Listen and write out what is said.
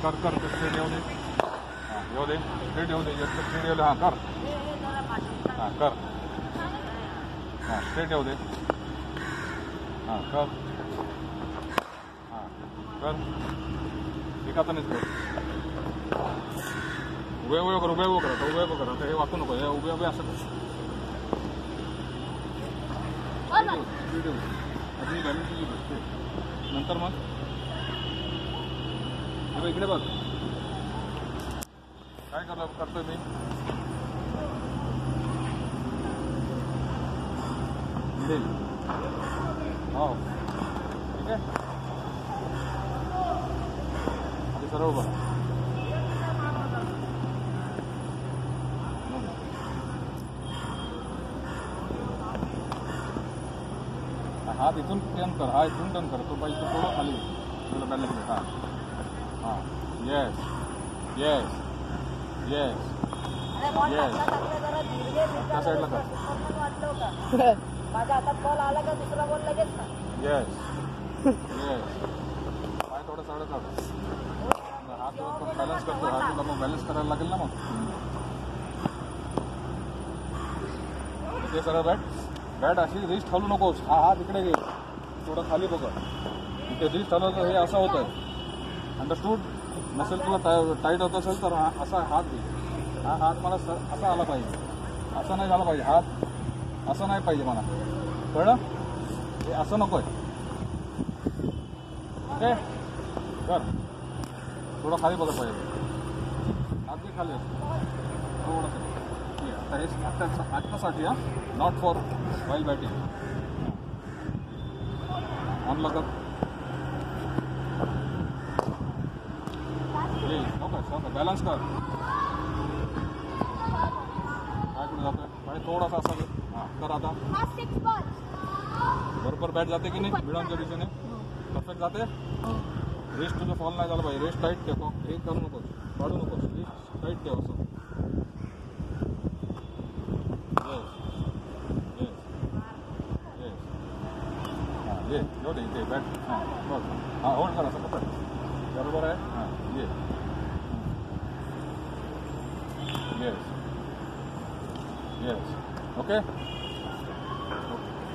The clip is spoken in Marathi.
कर कर स्ट्रेट येऊ दे. हां येऊ दे, स्ट्रेट येऊ दे, स्ट्रेट येऊ दे. हां कर, हां कर, हां स्ट्रेट येऊ दे. हां कर, हां कर. एका हातानेच कर. उभे उभे कर, उभे उभे कर, उभे उभे कर. आता हे वाकू नको, हे उभे उभे असं कर. स्ट्रेट येऊ दे. अजून बॅलन्स तुझी बसते. नंतर मग इकडे बघ काय करतोय मी. हो ठीक आहे. आधी सरळ बघ. हात इथून टर्न कर, हा इथून टर्न कर. तो पाहिजे थोडं खाली तुला बॅलन्स. हां हां येस येस येस येस. त्या साईडला कर. माझ्या हातात बॉल आला का दुसरा बॉल लगेच ना. Yes yes. पाय थोडं सरळ कर. हात बॅलन्स करतो. हा तुला मग बॅलन्स करायला लागेल ना. मग ते सरळ बॅट बॅट अशी रिस्ट हलू नकोस. हा हात इकडे घे, थोडं खाली बघ. ते रिस्ट हलवलं हे असं होतं. अंडरस्टूड. नसेल तुला टाईट होत असेल तर असा हात घे. हा हात मला असा आला पाहिजे, असं नाही झाला पाहिजे. हात असं नाही पाहिजे मला, कळलं. हे असं नको आहे. ओके कर. थोडं खाली बघत पाहिजे. हात बी खाली असतो थोडंसं. आता हे आत्तासाठी हा, not for while batting. On leg. Balance कर. काय कुठे जातोय पाय थोडासा असा. हां कर. आता बरोबर बॅट जाते की नाही मिळांच्या दिशेने. परफेक्ट जाते. रेस्ट तुझं फॉल नाही झालं पाहिजे. रेस्ट टाईट ठेव. हे करू नकोस, काढू नकोस. रेस्ट टाईट ठेव असं. Yes yes yes. हां ये येऊ दे इथे बॅट. हां बघ. हां होल्ड कर असं पकड. बरोबर आहे. हां ये येस येस. ओके.